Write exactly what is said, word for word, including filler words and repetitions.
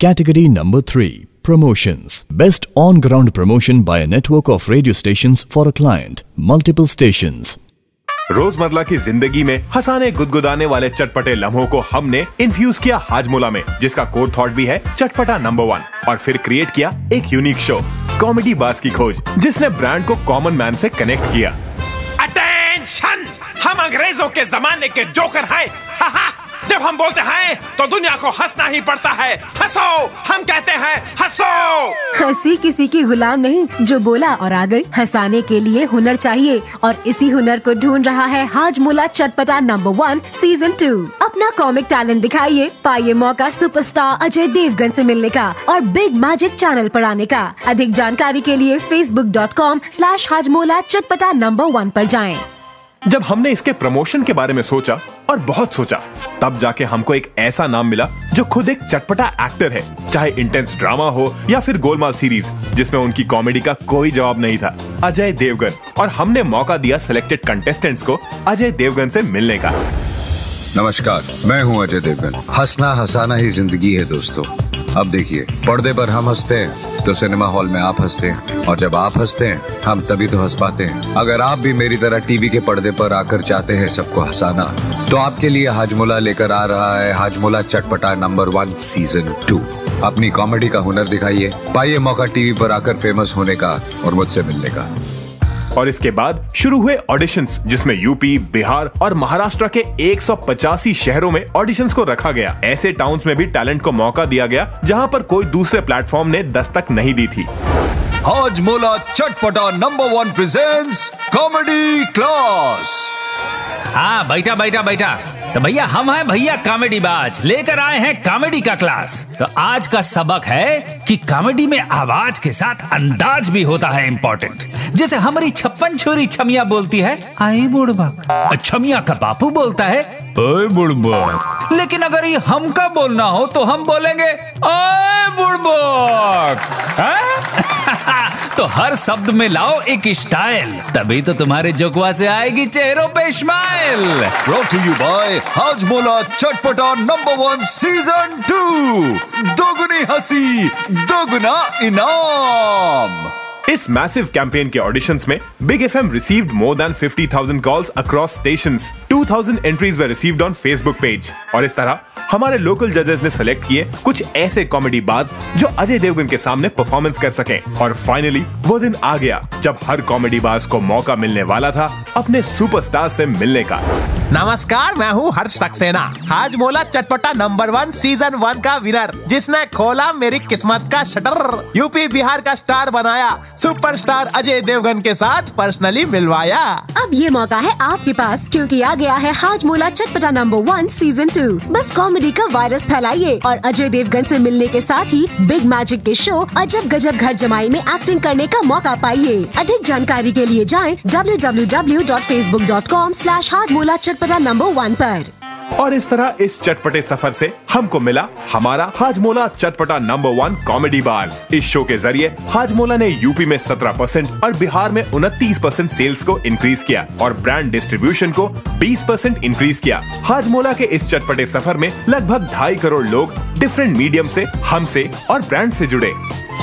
Category number three. Promotions. Best on-ground promotion by a network of radio stations for a client. Multiple stations. रोजमर्रा की जिंदगी में हंसाने गुदगुदाने वाले चटपटे लम्हों को हमने इन्फ्यूज किया हाजमोला में, जिसका कोर थॉट भी है चटपटा नंबर वन। और फिर क्रिएट किया एक यूनिक शो, कॉमेडी बाज की खोज, जिसने ब्रांड को कॉमन मैन से कनेक्ट किया। अटेंशन! हम अंग्रेजों के जमाने के जोकर हैं। हा हा! जब हम बोलते हैं तो दुनिया को हंसना ही पड़ता है। हंसो! हम कहते हैं हंसो! हंसी किसी की गुलाम नहीं, जो बोला और आ गई। हंसाने के लिए हुनर चाहिए और इसी हुनर को ढूंढ रहा है Hajmola Chatpata number one season two. अपना कॉमिक टैलेंट दिखाइए, पाइए मौका सुपरस्टार अजय देवगन से मिलने का और बिग मैजिक चैनल पर आने का। अधिक जानकारी के लिए Facebook dot com slash Hajmola Chatpata number one पर जाएं। जब हमने इसके प्रमोशन के बारे में सोचा और बहुत सोचा, तब जाके हमको एक ऐसा नाम मिला जो खुद एक चटपटा एक्टर है, चाहे इंटेंस ड्रामा हो या फिर गोलमाल सीरीज जिसमें उनकी कॉमेडी का कोई जवाब नहीं था, अजय देवगन। और हमने मौका दिया सिलेक्टेड कंटेस्टेंट्स को अजय देवगन से मिलने का। नमस्कार, मैं हूं अजय देवगन। हंसना हंसाना ही जिंदगी है दोस्तों। अब देखिए, पर्दे पर हम हंसते हैं तो सिनेमा हॉल में आप हंसते हैं, और जब आप हंसते हैं हम तभी तो हंस पाते हैं। अगर आप भी मेरी तरह टीवी के पर्दे पर आकर चाहते हैं सबको हंसाना, तो आपके लिए हाजमोला लेकर आ रहा है Hajmola Chatpata number one season two. अपनी कॉमेडी का हुनर दिखाइए, पाइए मौका टीवी पर आकर फेमस होने का और मुझसे मिलने का। और इसके बाद शुरू हुए ऑडिशंस, जिसमें यूपी, बिहार और महाराष्ट्र के एक सौ पचासी शहरों में ऑडिशंस को रखा गया। ऐसे टाउन्स में भी टैलेंट को मौका दिया गया जहां पर कोई दूसरे प्लेटफॉर्म ने दस्तक नहीं दी थी। Hajmola Chatpata number one presents comedy class. हाँ, बैठा बैठा बैठा। तो भैया हम हैं भैया कॉमेडी बाज, लेकर आए हैं कॉमेडी का क्लास। तो आज का सबक है कि कॉमेडी में आवाज के साथ अंदाज भी होता है इम्पोर्टेंट। जैसे हमारी छप्पन छोरी छमिया बोलती है आई बुड़बक, छमिया का बापू बोलता है ओए बुड़बक। लेकिन अगर ये हमका बोलना हो तो हम बोलेंगे ओए बुड़बक। तो हर शब्द में लाओ एक स्टाइल, तभी तो तुम्हारे जोकवा से आएगी चेहरों पे smile. Brought to you by Hajmola Chatpata number one season to. दोगुनी हंसी, दोगुना इनाम। इस मैसिव कैंपेन के ऑडिशंस में big FM received more than fifty thousand calls across stations. Two thousand entries were received on Facebook page. और इस तरह हमारे लोकल जजेस ने सेलेक्ट किए कुछ ऐसे कॉमेडी बाज जो अजय देवगन के सामने परफॉर्मेंस कर सकें। और फाइनली वो दिन आ गया जब हर कॉमेडी बाज को मौका मिलने वाला था अपने सुपरस्टार से मिलने का। नमस्कार, मैं हूँ हर्ष Saxena, Hajmola Chatpata number one season one का विनर, जिसने खोला मेरी किस्मत का शटर, यूपी बिहार का स्टार बनाया, सुपरस्टार अजय देवगन के साथ पर्सनली मिलवाया। अब ये मौका है आपके पास, क्योंकि आ गया है Hajmola Chatpata number one season two. बस कॉमेडी का वायरस फैलाइए और अजय देवगन से मिलने के साथ ही बिग मैजिक के शो अजब गजब घर जमाई में एक्टिंग करने का मौका पाइए। अधिक जानकारी के लिए जाएं W W W dot Facebook dot com slash Hajmola Chatpata number one पर। और इस तरह इस चटपटे सफर से हमको मिला हमारा Hajmola Chatpata number one comedy बाज। इस शो के जरिए हाजमोला ने यूपी में सत्रह परसेंट और बिहार में उनतीस परसेंट सेल्स को इंक्रीज किया और ब्रांड डिस्ट्रीब्यूशन को बीस परसेंट इंक्रीज किया। हाजमोला के इस चटपटे सफर में लगभग ढाई करोड़ लोग डिफरेंट मीडियम से, हमसे और ब्रांड से जुड़े।